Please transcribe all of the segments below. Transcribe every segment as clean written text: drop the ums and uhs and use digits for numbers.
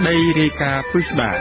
ក្តីរាយការណ៍ពិស្ដា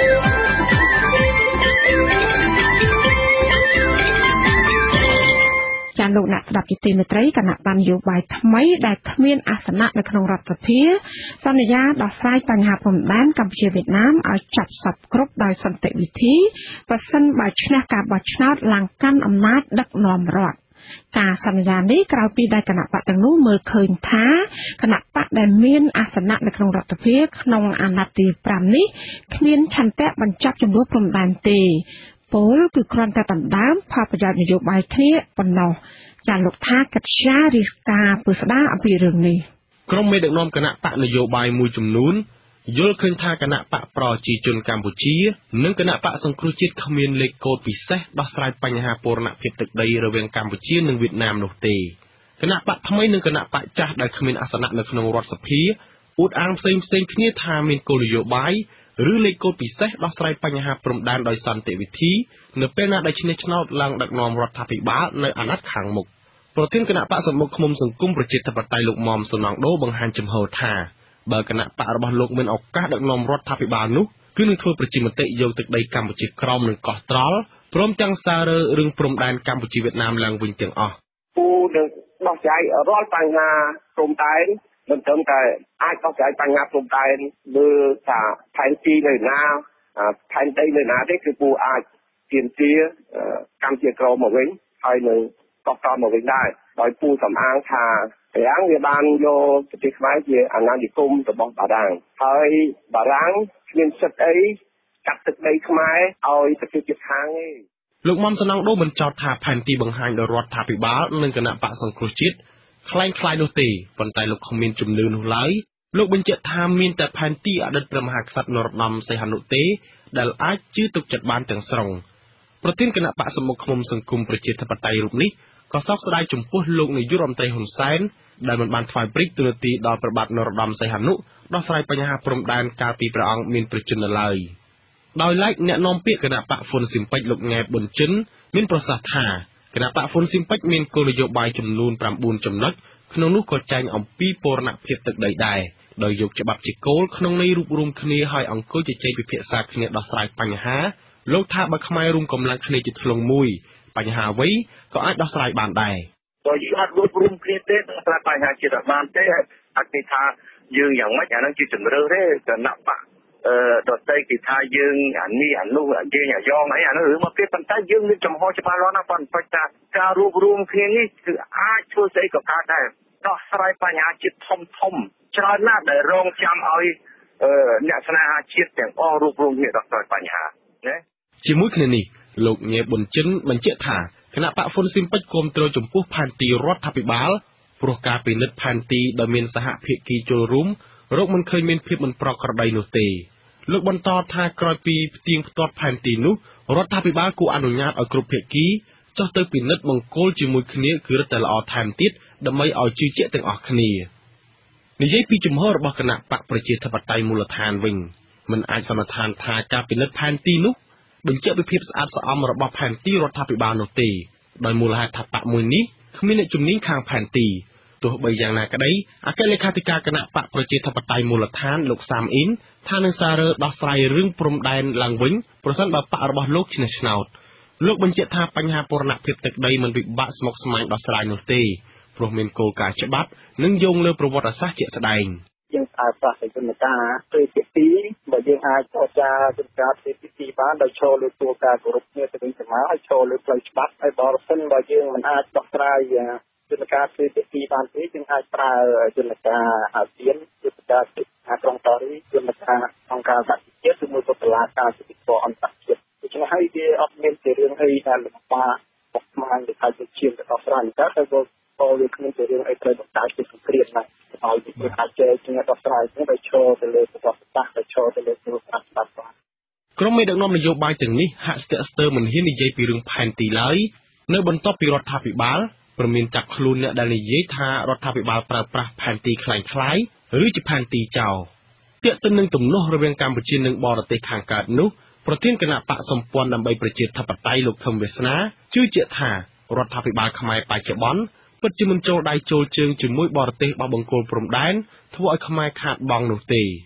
ចាលោកអ្នកស្ដាប់ជាទីមេត្រីគណៈបណ្ឌនយោបាយថ្មីដែលគ្មានអាសនៈនៅក្នុងរដ្ឋសភាសន្យាដោះស្រាយបញ្ហាព្រំដែនកម្ពុជាវៀតណាមឲ្យចប់សពគ្រប់ដោយសន្តិវិធីបើសិនបើឈ្នះការបោះឆ្នោតឡើងកាន់អំណាចដឹកនាំរដ្ឋការសន្យានេះក្រោយពីដែលគណៈបកទាំងនោះមើលឃើញថាគណៈបកដែលមានអាសនៈនៅក្នុងរដ្ឋសភាក្នុងអាណត្តិទី5នេះគ្មានឆន្ទៈបញ្ចប់ចំនួនព្រំដែនទេពលគឺគ្រាន់តែដណ្ដើមផលប្រយោជន៍នយោបាយគ្នាប៉ុណ្ណោះចាលោកថាកិត្យារិះការពិស្ដារអំពីរឿងនេះក្រុមមេដឹកនាំគណៈបកនយោបាយមួយចំនួនយល់ឃើញថាគណៈបកប្រជាជនកម្ពុជានិងគណៈបកសង្គ្រោះជាតិគ្មានលេខកូដពិសេសដោះស្រាយបញ្ហាពរណភាពទឹកដីរវាងកម្ពុជានិងវៀតណាមនោះទេគណៈបកថ្មីនិងគណៈបកចាស់ដែលគ្មានអាសនៈនៅក្នុងរដ្ឋសភាអួតអាងផ្សេងគ្នាថាមានគោលនយោបាយឬលេខកូដពិសេសដោះស្រាយបញ្ហាព្រំដែនដោយសន្តិវិធីនៅពេលណាដែលឈ្នះឆ្នោតឡើងដឹកនាំរដ្ឋាភិបាលនៅអាណត្តិខាងមុខប្រធានគណៈបកសម្មុខឃុំសង្គមប្រជាធិបតេយ្យលោកមុំសុនងដូបង្ហាញចំហថាបើគណៈបករបស់លោកមានឱកាសដឹកនាំរដ្ឋាភិបាលនោះគឺនឹងធ្វើប្រជាមតិយកទឹកដីកម្ពុជាក្រោមនិងកោះត្រល់ព្រមទាំងសាររើរឿងព្រំដែនកម្ពុជាវៀតណាមឡើងវិញទាំងអស់គូនឹងដោះស្រាយរាល់បញ្ហាព្រំដែនមិនត្រឹមតែអាចដោះស្រាយបញ្ហាព្រំដែនលើថាផែនទីនៅណាផែនដីនៅណាទេគឺគូអាចទាមទារកម្ពុជាក្រោមមកវិញហើយនឹងកោះត្រល់មកវិញដែរដោយគូសំអាងថារាំងវាបានយកប្រទេសខ្មែរជាអាណានិគមរបស់បារាំងហើយបារាំងគ្មានសិទ្ធិអីកាត់ទឹកដីខ្មែរឲ្យប្រទេសជិតខាងទេលោកមុំសំណងដូមិនចោទថាផែនទីបង្ហាញដោយរដ្ឋាភិបាលនិងគណៈបកសង្គ្រោះជាតិคล้ายនោះទេប៉ុន្តែលោកគ្មានជំនឿនោះឡើយលោកបញ្ជាក់ថាមានតែផែនទីអតីតព្រះមហាក្សត្រនរោត្តមសីហនុទេដែលអាចជឿទុកចិត្តបានទាំងស្រុងប្រធានគណៈបកសម្មុខឃុំសង្គមប្រជាធិបតេយ្យរូបនេះក៏សោកស្ដាយចំពោះលោកនាយករដ្ឋមន្ត្រីហ៊ុនសែនដែលមិនបានថ្វាយព្រិចទូរទស្សន៍ដល់ព្រះបាទនរោត្តមសីហនុដោះស្រាយបញ្ហាព្រំដែនកាលពីព្រះអង្គមានប្រជជននៅឡើយដោយឡែកអ្នកនាំពាក្យគណៈបកហ្វុនស៊ីមពេចលោកង៉ែប៊ុនចិនមានប្រសាសន៍ថាគណៈបកហ្វុនស៊ីមពេចមានគោលនយោបាយចំនួន9ចំណុចក្នុងនោះក៏ចែងអំពីពរណភាពទឹកដីដែរដោយយកច្បាប់ជាគោលក្នុងន័យរួបរวมគ្នាឲ្យអង្គុយជជែកពិភាក្សាគ្នាដោះស្រាយបញ្ហាលោកថាបើខ្មែររួមកម្លាំងគ្នាជាធ្លុងមួយបញ្ហាអ្វីក៏អាចដោះស្រាយបានដែរបើយើងអត់រួបរวมគ្នាទេដោះស្រាយបញ្ហាជាតិបានទេអត់គេថាយើងយ៉ាងម៉េចអានឹងជាជំរឿនទេគណៈបកដតីគេថាយើងអានេះអានោះយើងអាយ៉ងអីអានោះរឿងមកគេប៉ុន្តែយើងមានចំហច្បាស់លាស់ណាស់ប៉ុន្តែថាការរួបរวมគ្នានេះគឺអាចធ្វើស្អីក៏កើតដែរដោះស្រាយបញ្ហាជាតិធំច្រើនណាស់ដែលរងចាំឲ្យអ្នកស្នេហាជាតិទាំងអស់រួបរวมគ្នាដោះស្រាយបញ្ហាណាជាមួយគ្នានេះលោកញ៉ែប៊ុនចិនបញ្ជាក់ថាគណៈបកហ្វុនស៊ីមពេចគាំទ្រចំពោះផែនទីរដ្ឋាភិបាលព្រោះការពិនិត្យផែនទីដោយមានសហភាគីចូលរួមរកមិនឃើញមានភាពមិនប្រក្រតីនោះទេលោកបន្តថាក្រោយពីផ្ទៀងផ្ទាត់ផែនទីនោះរដ្ឋាភិបាលគួរអនុញ្ញាតឲ្យគ្រប់ភាគីចុះទៅពិនិត្យបង្គោលជាមួយគ្នាគឺរឹតតែល្អថែមទៀតដើម្បីឲ្យជឿជាក់ទាំងអស់គ្នានិយាយពីជំហររបស់គណៈបកប្រជាធិបតេយ្យមូលដ្ឋានវិញមិនអាចសន្និដ្ឋានថាការពិនិត្យផែនទីនោះបញ្ជាក់ពីភាពស្អាតស្អំរបស់ផែនទីរដ្ឋាភិបាលនោះទេដោយមូលហេតុថាបកមួយនេះគ្មានអ្នកជំនាញខាងផែនទីទោះបីយ៉ាងណាក្តីអគ្គលេខាធិការគណៈបកប្រជាធិបតេយ្យមូលដ្ឋានលោកសាមអ៊ីនថានឹងសាររើដោះស្រាយរឿងព្រំដែនឡើងវិញប្រសិនបើបករបស់លោកឈ្នះឆ្នោតលោកបញ្ជាក់ថាបញ្ហាពរណភាពទឹកដីមិនពិបាកស្មុគស្មាញដោះស្រាយនោះទេព្រោះមានគោលការណ៍ច្បាប់និងយោងលើប្រវត្តិសាស្ត្រជាក់ស្ដែងយើងអាចប្រាស្រ័យជំនុំការពេលទី2បើយើងអាចចរចាជំនុំការពេលទី2បានដោយឈរលើគោលការណ៍គោរពគ្នាទៅវិញទៅមកហើយឈរលើផ្លូវច្បាប់ហើយបើសិនបើយើងមិនអាចដោះស្រាយជំនុំការពេលទី2បានទេយើងអាចប្រើជំនុំការអាស៊ានជំនុំការក្រុងប៉ារីសជំនុំការអង្គការសហជីវជាតិជាមួយតុលាការសិទ្ធិពលអន្តរជាតិដូច្នេះហើយវាអត់មានជារឿងអីដែលលំបាកមកស្មានទៅថាជាជាងទៅដោះស្រាយតែវាគ្មានជារឿងអីត្រូវបង្កើតជាសង្គ្រាមណាឲ្យវាអាចជែកគ្នាដោះស្រាយគ្នាដោយឈរទៅលើប្រវត្តិសាស្ត្រដោយឈរទៅលើគោលការណ៍ច្បាប់បានក្រុមមេដឹកនាំនយោបាយទាំងនេះហាក់ស្ទាក់ស្ទើរមិនហ៊ាននិយាយពីរឿងផែនទីឡើយនៅបន្ទាប់ពីរដ្ឋាភិបាលព្រមមានចាប់ខ្លួនអ្នកដែលនិយាយថារដ្ឋាភិបាលប្រើប្រាស់ផែនទីคล้ายឬជាផែនទីចោលទាក់ទិននឹងទំនាស់រវាងកម្ពុជានិងបរទេសខាងកើតនោះប្រធានគណៈបកសម្ព័ន្ធដើម្បីប្រជាធិបតេយ្យលោកខឹមវាសនាជឿជាក់ថារដ្ឋាភិបាលខ្មែរបច្ចុប្បន្នពិតជាមិនចូលដៃចូលជើងជាមួយបរទេសបោះបង្គោលព្រំដែនធ្វើឲ្យខ្មែរខាតបង់នោះទេ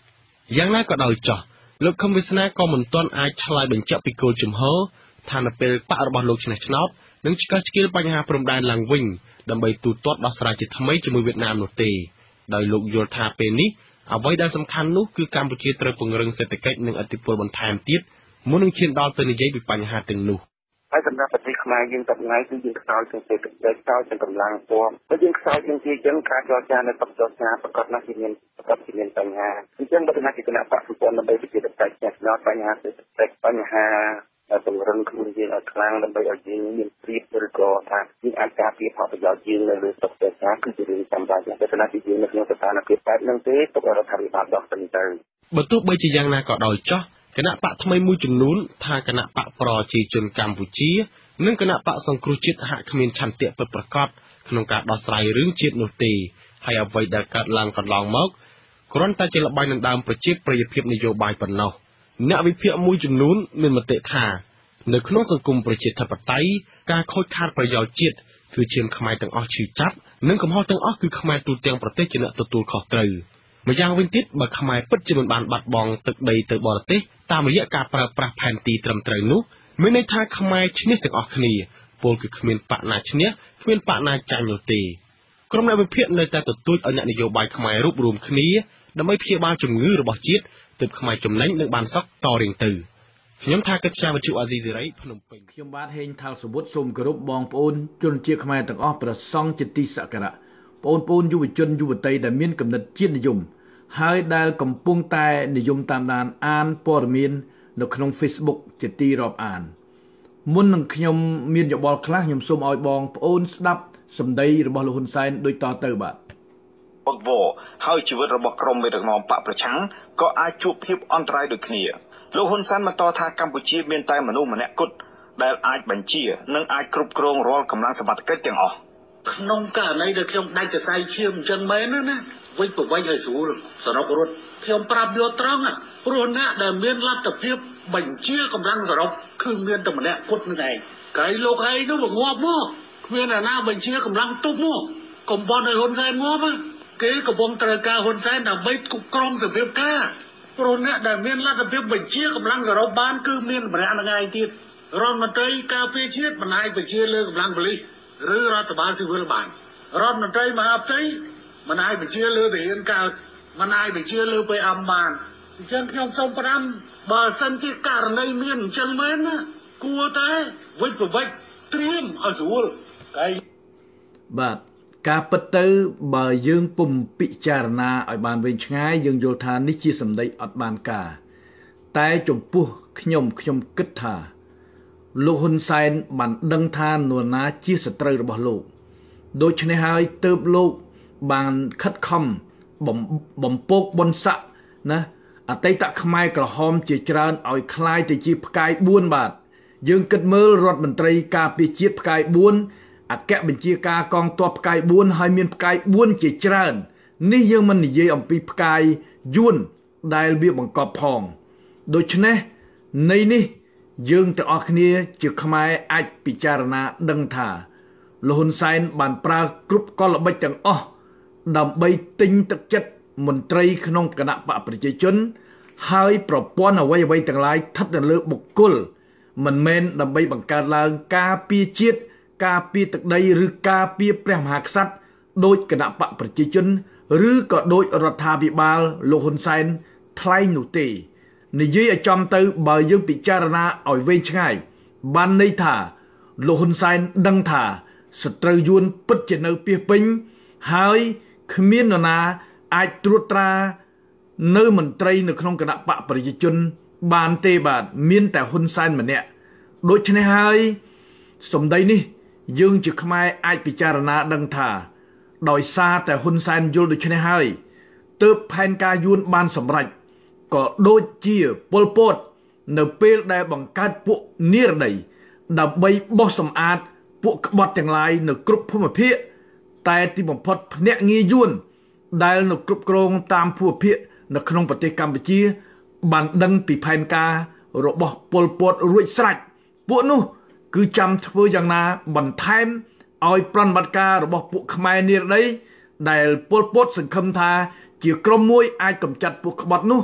យ៉ាងណាក៏ដោយចោះលោកខឹមវាសនាក៏មិនទាន់អាចឆ្លើយបញ្ជាក់ពីគោលជំហរថានៅពេលបករបស់លោកឆ្នះឆ្នោតនឹងឆ្កឹះឆ្កៀលបញ្ហាព្រំដែនឡើងវិញដើម្បីទូទាត់ដោះស្រាយជាថ្មីជាមួយវៀតណាមនោះទេដោយលោកយល់ថាពេលនេះអ្វីដែលសំខាន់នោះគឺកម្ពុជាត្រូវពង្រឹងសេដ្ឋកិច្ចនិងឥទ្ធិពលបន្ថែមទៀតមុននឹងឈានដល់ទៅនិយាយពីបញ្ហាទាំងនោះហើយសម្រាប់ប្រទេសខ្មែរយើងតបថ្ងៃគឺយើងខ្សោយជាងសេដ្ឋកិច្ចខ្សោយជាងកម្លាំងពលបើយើងខ្សោយជាងជាចឹងការចរចានៅបកចរចាប្រកាសណាស់ជាមានបញ្ហាអញ្ចឹងបើថាជាគណៈបកសម្ព័ន្ធដើម្បីប្រជាធិបតេយ្យឆ្នោតបញ្ហាសេដ្ឋកិច្ចបញ្ហាពង្រឹងខ្លួនយើងឲ្យខ្លាំងដើម្បីឲ្យយើងមានព្រៀបឬក៏ថាយើងអាចការពារផលប្រយោជន៍យើងនៅលើតុចរចាគឺជារឿងចាំបាច់តែគណៈជាយើងនៅក្នុងស្ថានភាពបែបហ្នឹងទេទុកឲ្យរដ្ឋាភិបាលដោះស្រាយទៅបើទោះបីជាយ៉ាងណាក៏ដោយចោះគណៈបកថ្មីមួយចំនួនថាគណៈបកប្រជាជនកម្ពុជានិងគណៈបកសង្គ្រោះជាតិហាក់គ្មានឆន្ទៈពិតប្រាកដក្នុងការដោះស្រាយរឿងជាតិនោះទេហើយអ្វីដែលកើតឡើងកន្លងមកគ្រាន់តែជាល្បែងដណ្ដើមប្រជាប្រិយភាពនយោបាយប៉ុណ្ណោះអ្នកវិភាគមួយចំនួនមានមតិថានៅក្នុងសង្គមប្រជាធិបតេយ្យការខូចខាតប្រយោជន៍ជាតិគឺឈាមខ្មែរទាំងអស់ឈឺចាប់និងកំហុសទាំងអស់គឺខ្មែរទូទាំងប្រទេសជាអ្នកទទួលខុសត្រូវម្យ៉ាងវិញទៀតបើខ្មែរពិតជាមិនបានបាត់បង់ទឹកដីទៅបរទេសតាមរយៈការប្រើប្រាស់ផែនទីត្រឹមត្រូវនោះមានន័យថាខ្មែរឈ្នះទាំងអស់គ្នាពលគឺគ្មានបកណាឈ្នះគ្មានបកណាចាញ់នោះទេក្រុមអ្នកវិភាគនៅតែទទូចឲ្យអ្នកនយោបាយខ្មែររួបរวมគ្នាដើម្បីព្យាបាលជំងឺរបស់ជាតិទើបខ្មែរចំណេញនិងបានសុខតរៀងទៅខ្ញុំថាកិច្ចការវិទ្យុអាស៊ីសេរីភ្នំពេញខ្ញុំបាទហេងថាលសវុតសូមគោរពបងប្អូនជនជាតិខ្មែរទាំងអស់ប្រសង់ជាទីសក្ការៈបងប្អូនយុវជនយុវតីដែលមានគំនិតជាតិនិយមហើយដែលកំពុងតែនិយមតាមដានអានព័ត៌មាននៅក្នុង Facebook ជាទីរាប់អានមុននឹងខ្ញុំមានយោបល់ខ្លះខ្ញុំសូមឲ្យបងប្អូនស្ដាប់សម្ដីរបស់លោកហ៊ុនសែនដូចតទៅបាទបង្វរហើយជីវិតរបស់ក្រុមមេដឹកនាំបកប្រឆាំងក៏អាចជួបភាពអន្តរាយដូចគ្នាលោកហ៊ុនសែនបន្តថាកម្ពុជាមានតែមនុស្សម្នាក់គត់ដែលអាចបញ្ជានិងអាចគ្រប់គ្រងរាល់កម្លាំងសមត្ថកិច្ចទាំងអស់ក្នុងករណីដែលខ្ញុំដាច់សរសៃឈាមអញ្ចឹងមែនណាវិញប្រវិញឲ្យស្រួលសរុបរត់ខ្ញុំប្រាប់យកត្រង់ព្រោះអ្នកដែលមានលទ្ធភាពបញ្ជាកម្លាំងសរុបគឺមានតែម្នាក់គត់នឹងឯងកាយលោកឯងនោះមកងាប់មកគ្មានអ្នកណាបញ្ជាកម្លាំងទុកមកកុំបន់ឲ្យហ៊ុនសែនងាប់គេកំពុងត្រូវការហ៊ុនសែនដើម្បីគ្រប់គ្រងសភាពការព្រោះអ្នកដែលមានលទ្ធភាពបញ្ជាកម្លាំងសរុបបានគឺមានម្នាក់នឹងឯងទៀតរដ្ឋមន្ត្រីការពារជាតិមិនអាចបញ្ជាលើកម្លាំងប៉ូលីសឬរដ្ឋបាលស៊ីវិលបានរដ្ឋមន្ត្រីមហាផ្ទៃមិនអាចបញ្ជាលើទាហានកើតមិនអាចបញ្ជាលើPMបានអញ្ចឹងខ្ញុំសូមប្រាំបើសិនជាករណីមានអញ្ចឹងមែនណាគួរតែវិច្ចប្រវិច្ចត្រៀមឲ្យស្រួលបាទការពិតទៅបើយើងពុំពិចារណាឲ្យបានវែងឆ្ងាយយើងយល់ថានេះជាសម្ដីអត់បានការតែចំពោះខ្ញុំគិតថាលោកហ៊ុនសែនបានដឹងថានរណាជាសត្រូវរបស់លោកដូច្នេះហើយទើបលោកបានខិតខំបំពោកបុណ្យស័ក្តិណាអតីតខ្មែរក្រហមជាច្រើនឲ្យคล้ายទៅជាផ្កាយ4បាទយើងគិតមើលរដ្ឋមន្ត្រីការពារជាតិផ្កាយ4អគ្គបញ្ជាការកងទ័ពផ្កាយ4ហើយមានផ្កាយ4ជាច្រើននេះយើងមិននិយាយអំពីផ្កាយយួនដែលវាបង្កប់ផងដូច្នេះនៃនេះយើងទាំងអស់គ្នាជាខ្មែរអាចពិចារណាដឹងថាលោកហ៊ុនសែនបានប្រើគ្រប់កលល្បិចទាំងអស់ដើម្បីទិញទឹកចិត្តមន្ត្រីក្នុងគណៈបកប្រជាជនហើយប្រព័ន្ធអ្វីទាំងឡាយស្ថិតនៅលើបុគ្គលមិនមែនដើម្បីបង្កើតឡើងការពារជាតិការពារទឹកដីឬការពារព្រះមហាក្សត្រដោយគណៈបកប្រជាជនឬក៏ដោយរដ្ឋាភិបាលលោកហ៊ុនសែនថ្លែងនោះទេនិយាយឲ្យចំទៅបើយើងពិចារណាឲ្យវែងឆ្ងាយបានន័យថាលោកហ៊ុនសែនដឹងថាសត្រូវយួនពិតជានៅពាសពេញហើយគ្មាននរណាអាចត្រួតត្រានៅមន្ត្រីនៅក្នុងគណៈបកប្រជាជនបានទេបាទមានតែហ៊ុនសែនម្នាក់ដូច្នេះហើយសម្ដីនេះយើងជាខ្មែរអាចពិចារណាដឹងថាដោយសារតែហ៊ុនសែនយល់ដូច្នេះហើយទើបផែនការយួនបានសម្រេចក៏ដូចជាប៉ុលពតនៅពេលដែលបង្កើតពួកនិរដីដើម្បីបោះសម្អាតពួកក្បត់ទាំងឡាយនៅគ្រប់ភូមិភាគតែទីបំផុតភ្នាក់ងារយួនដែលនៅគ្រប់គ្រងតាមភូមិភាគនៅក្នុងប្រទេសកម្ពុជាបានដឹងពីផែនការរបស់ប៉ុលពតរួចស្រេចពួកនោះគឺចាំធ្វើយ៉ាងណាបន្ថែមឲ្យប្រតិបត្តិការរបស់ពួកខ្មែរនិរដីដែលប៉ុលពតសង្ឃឹមថាជាក្រុមមួយអាចកម្ចាត់ពួកក្បត់នោះ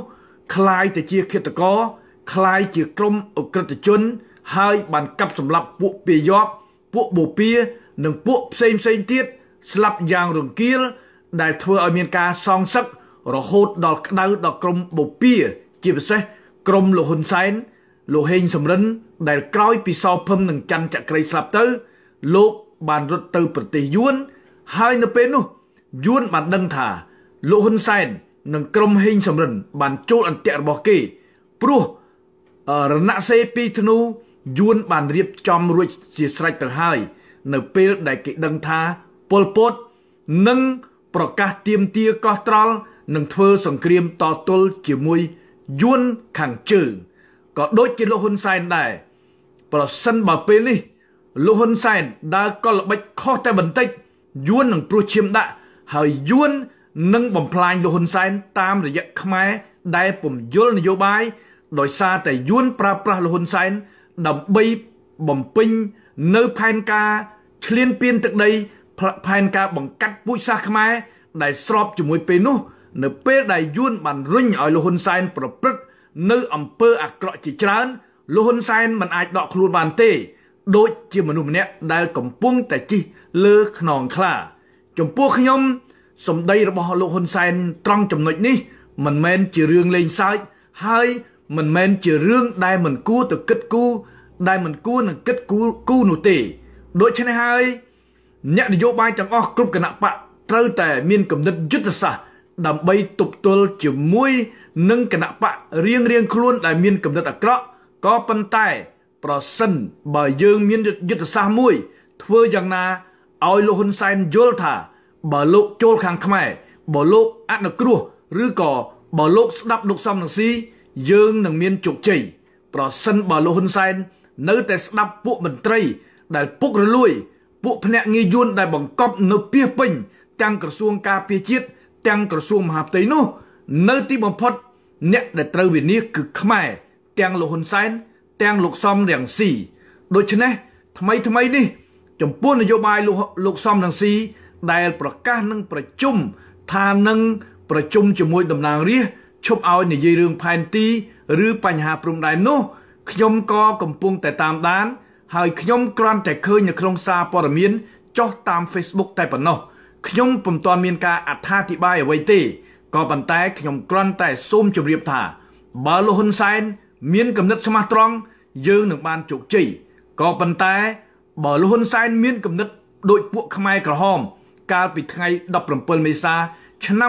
คลายแต่ជាឃាតករคลายជាក្រុមអក្រិតជនហើយបានកាប់សម្លាប់ពួកពាយ័ព្យពួកបូព៌ានិងពួកផ្សេងទៀតស្លាប់យ៉ាងរង្គាលដែលធ្វើឲ្យមានការសងសឹករហូតដល់ក្តៅដល់ក្រុមបូព៌ាជាពិសេសក្រុមលោកហ៊ុនសែនលោកហេងសំរិនដែលក្រោយពីសោភឹមនិងច័ន្ទចក្រីស្លាប់ទៅលោកបានរត់ទៅប្រទេសយួនហើយនៅពេលនោះយួនបានដឹងថាលោកហ៊ុនសែននិងក្រុមហេងសំរិនបានចូលអន្ទាក់របស់គេព្រោះរណសេរីពីធ្នូយួនបានរៀបចំរួចជាស្រេចទៅហើយនៅពេលដែលគេដឹងថាប៉ុលពតនឹងប្រកាសទាមទារកោះត្រល់និងធ្វើសង្គ្រាមតទល់ជាមួយយួនខាងជើងក៏ដូចជាលោកហ៊ុនសែនដែរប្រសិនបើពេលនេះលោកហ៊ុនសែនដើរកលល្បិចខុសតែបន្តិចយួននឹងព្រោះឈាមដាក់ហើយយួននឹងបំផ្លាញលោកហ៊ុនសែនតាមរយៈខ្មែរដែលពំយល់នយោបាយដោយសារតែយួនប្រើប្រាស់លោកហ៊ុនសែនដើម្បីបំពេញនៅផែនការឈ្លានពានទឹកដីផែនការបង្កាត់ពូជសាសន៍ខ្មែរដែលស្របជាមួយពេលនោះនៅពេលដែលយួនបានរុញឲ្យលោកហ៊ុនសែនប្រព្រឹត្តនៅអំពើអាក្រក់ជាច្រើនលោកហ៊ុនសែនមិនអាចដកខ្លួនបានទេដូចជាមនុស្សម្នាក់ដែលកំពុងតែជិះលើខ្នងខ្លាចំពោះខ្ញុំសម្ដីរបស់លោកហ៊ុនសែនត្រង់ចំណុចនេះមិនមែនជារឿងលេងសើចហើយមិនមែនជារឿងដែលមិនគួរទៅគិតគូរដែលមិនគួរនឹងគិតគូរនោះទេដូច្នេះហើយអ្នកនយោបាយទាំងអស់គ្រប់គណៈបកត្រូវតែមានគំនិតយុទ្ធសាស្ត្រដើម្បីទប់ទល់ជាមួយនឹងគណៈបករៀងខ្លួនដែលមានគំនិតអាក្រក់ក៏ប៉ុន្តែប្រសិនបើយើងមានយុទ្ធសាស្ត្រមួយធ្វើយ៉ាងណាឲ្យលោកហ៊ុនសែនយល់ថាបើលោកចូលខាងខ្មែរបើលោកអនុគ្រោះឬក៏បើលោកស្ដាប់លោកសំរងស៊ីយើងនឹងមានជោគជ័យប្រសិនបើលោកហ៊ុនសែននៅតែស្ដាប់ពួកមន្ត្រីដែលពុករលួយពួកភ្នាក់ងារយួនដែលបង្កប់នៅពាសពេញទាំងក្រសួងការពារជាតិទាំងក្រសួងមហាផ្ទៃនោះនៅទីបំផុតអ្នកដែលត្រូវវិនិច្ឆ័យគឺខ្មែរទាំងលោកហ៊ុនសែនទាំងលោកសំរងស៊ីដូច្នេះថ្មីនេះចំពោះនយោបាយលោកសំរងស៊ីដែលប្រកាសនឹងប្រជុំថានឹងប្រជុំជាមួយតំណាងរាស្ត្រឈប់ឲ្យនិយាយរឿងផែនទីឬបញ្ហាព្រំដែននោះខ្ញុំក៏កំពុងតែតាមដានហើយខ្ញុំគ្រាន់តែឃើញនៅក្នុងសារព័ត៌មានចុះតាម Facebook តែប៉ុណ្ណោះខ្ញុំពុំទាន់មានការអត្ថាធិប្បាយអ្វីទេក៏ប៉ុន្តែខ្ញុំគ្រាន់តែសូមជម្រាបថាបើលោកហ៊ុនសែនមានគំនិតស្មោះត្រង់យើងនឹងបានជោគជ័យក៏ប៉ុន្តែបើលោកហ៊ុនសែនមានគំនិតដូចពួកខ្មែរក្រហមកាលពីថ្ងៃ17មេសាឆ្នាំ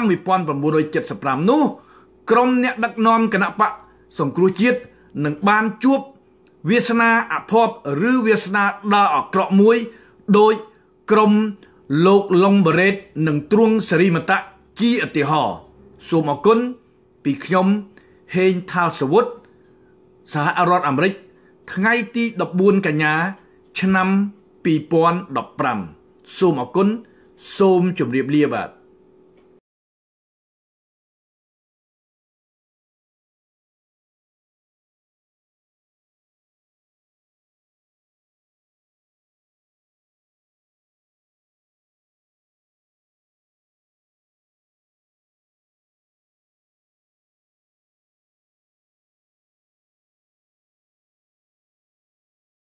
1975នោះក្រុមអ្នកដឹកនាំគណៈបកសង្គ្រោះជាតិនឹងបានជួបវាសនាអភ័ព្វឬវាសនាដ៏អាក្រក់មួយដោយក្រុមលោកឡុងបរ៉េតនិងទ្រង់សេរីមតៈជាឧទាហរណ៍សូមអរគុណពីខ្ញុំហេងថាលសវុតសហរដ្ឋអាមេរិកថ្ងៃទី14កញ្ញាឆ្នាំ2015សូមអរគុណសូមជម្រាបលាបាទ